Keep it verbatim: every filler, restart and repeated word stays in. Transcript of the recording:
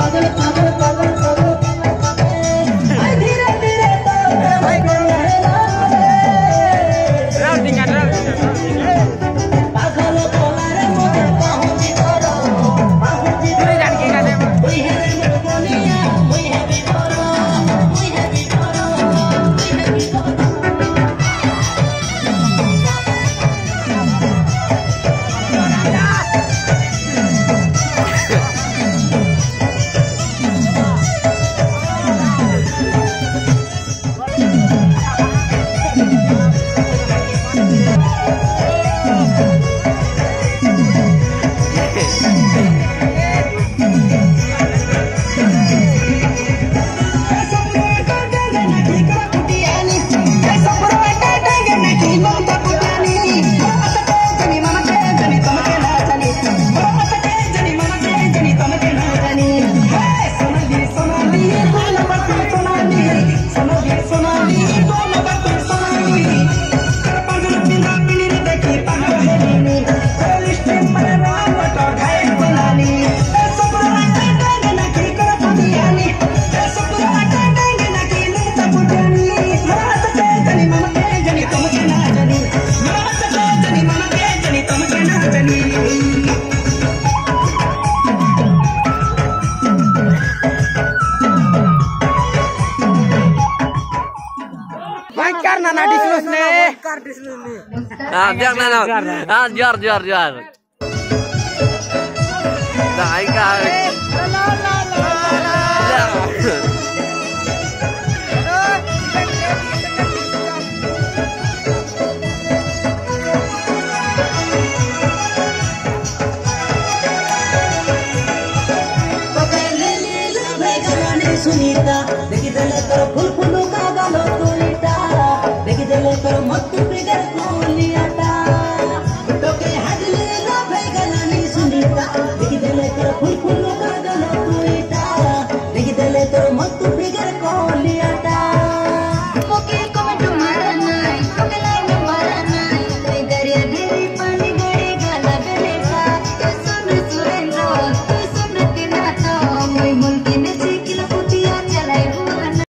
पागल पागल पागल पागल धीरे धीरे तो पागल कोलारे मोरे पहुंची तोरो पहुंची तोरो जान के गाने ओई है मोनिया ओई है बितोरो ओई है बितोरो ओई है बितोरो karena nadi selus nih. Ah, biar nana. Ah, jar jar jar. Dah ikan. Sunita, देखी दले तोर फूल फूल का गालो तुलिटा, देखी दले तोर मत पिगर कोलिया।